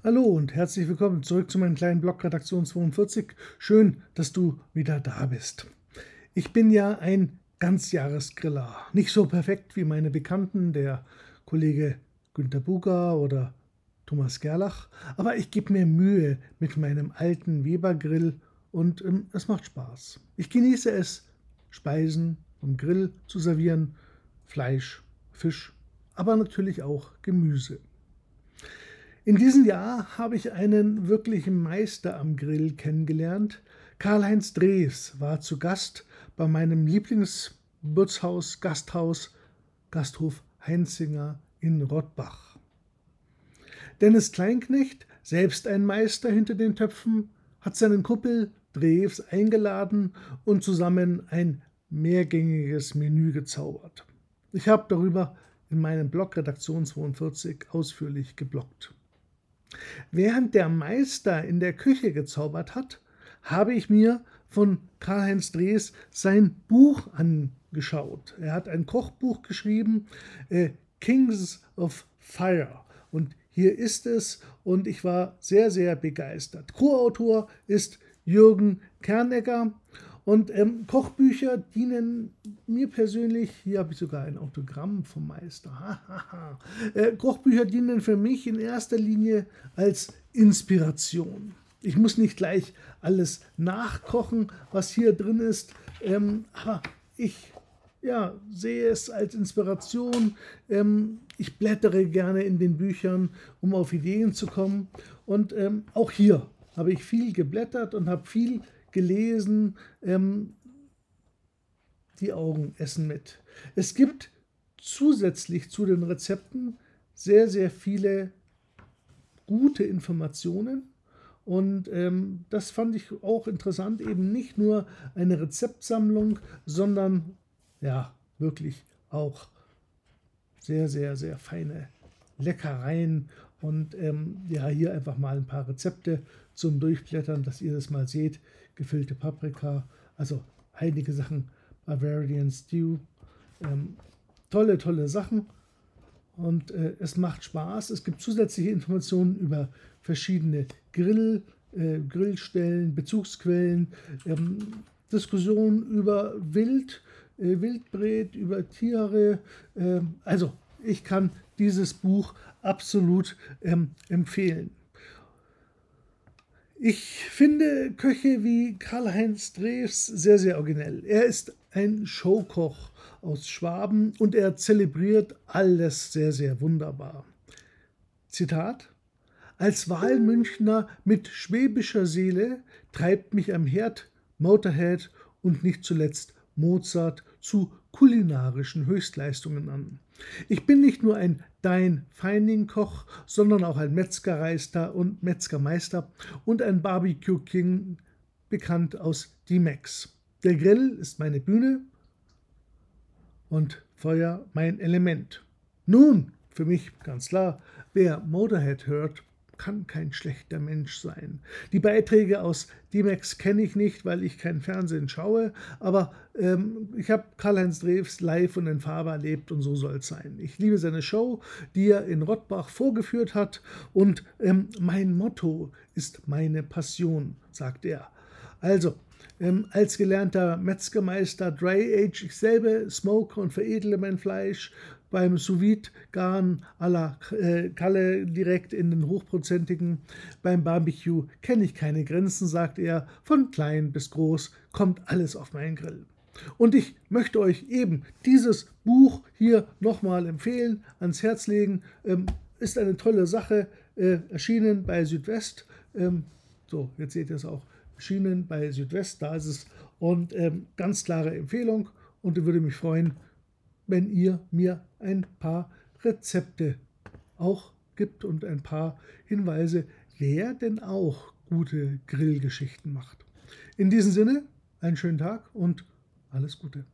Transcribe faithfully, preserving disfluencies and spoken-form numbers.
Hallo und herzlich willkommen zurück zu meinem kleinen Blog Redaktion zweiundvierzig. Schön, dass du wieder da bist. Ich bin ja ein Ganzjahresgriller. Nicht so perfekt wie meine Bekannten, der Kollege Günter Buger oder Thomas Gerlach, aber ich gebe mir Mühe mit meinem alten Weber-Grill und ähm, es macht Spaß. Ich genieße es, Speisen vom Grill zu servieren, Fleisch, Fisch, aber natürlich auch Gemüse. In diesem Jahr habe ich einen wirklichen Meister am Grill kennengelernt. Karl-Heinz Drees war zu Gast bei meinem Lieblingswirtshaus, Gasthaus, Gasthof Heinzinger in Rottbach. Dennis Kleinknecht, selbst ein Meister hinter den Töpfen, hat seinen Kumpel Drees eingeladen und zusammen ein mehrgängiges Menü gezaubert. Ich habe darüber in meinem Blog Redaktion zweiundvierzig ausführlich gebloggt. Während der Meister in der Küche gezaubert hat, habe ich mir von Karl-Heinz Drees sein Buch angeschaut. Er hat ein Kochbuch geschrieben, äh, Kings of Fire. Und hier ist es und ich war sehr, sehr begeistert. Co-Autor ist Jürgen Kernegger. Und ähm, Kochbücher dienen mir persönlich, hier habe ich sogar ein Autogramm vom Meister, äh, Kochbücher dienen für mich in erster Linie als Inspiration. Ich muss nicht gleich alles nachkochen, was hier drin ist, ähm, aber ich ja, sehe es als Inspiration. Ähm, ich blättere gerne in den Büchern, um auf Ideen zu kommen. Und ähm, auch hier habe ich viel geblättert und habe viel gelesen, ähm, die Augen essen mit. Es gibt zusätzlich zu den Rezepten sehr, sehr viele gute Informationen und ähm, das fand ich auch interessant, eben nicht nur eine Rezeptsammlung, sondern ja, wirklich auch sehr, sehr, sehr feine Leckereien und ähm, ja, hier einfach mal ein paar Rezepte zum Durchblättern, dass ihr das mal seht. Gefüllte Paprika, also einige Sachen, Bavarian Stew, ähm, tolle, tolle Sachen und äh, es macht Spaß. Es gibt zusätzliche Informationen über verschiedene Grill, äh, Grillstellen, Bezugsquellen, ähm, Diskussionen über Wild, äh, Wildbret, über Tiere, äh, also ich kann dieses Buch absolut ähm, empfehlen. Ich finde Köche wie Karl-Heinz Drees sehr, sehr originell. Er ist ein Showkoch aus Schwaben und er zelebriert alles sehr, sehr wunderbar. Zitat: Als Wahlmünchner mit schwäbischer Seele treibt mich am Herd Motorhead und nicht zuletzt Mozart zu kulinarischen Höchstleistungen an. Ich bin nicht nur ein Dine Finding Koch, sondern auch ein Metzgermeister und Metzgermeister und ein Barbecue King, bekannt aus D-Max. Der Grill ist meine Bühne und Feuer mein Element. Nun, für mich ganz klar, wer Motorhead hört, kann kein schlechter Mensch sein. Die Beiträge aus D-Max kenne ich nicht, weil ich kein Fernsehen schaue, aber ähm, ich habe Karl-Heinz Drees live und in Farbe erlebt und so soll es sein. Ich liebe seine Show, die er in Rottbach vorgeführt hat und ähm, mein Motto ist meine Passion, sagt er. Also, ähm, als gelernter Metzgermeister Dry Age ich selber, smoke und veredle mein Fleisch beim Sous-Vide-Garen à la äh, Kalle direkt in den hochprozentigen. Beim Barbecue kenne ich keine Grenzen, sagt er, von klein bis groß kommt alles auf meinen Grill. Und ich möchte euch eben dieses Buch hier nochmal empfehlen, ans Herz legen. Ähm, ist eine tolle Sache, äh, erschienen bei Südwest. Ähm, so, jetzt seht ihr es auch. Erschienen bei Südwest, da ist es. Und ähm, ganz klare Empfehlung. Und ich würde mich freuen, wenn ihr mir ein paar Rezepte auch gibt und ein paar Hinweise, wer denn auch gute Grillgeschichten macht. In diesem Sinne, einen schönen Tag und alles Gute.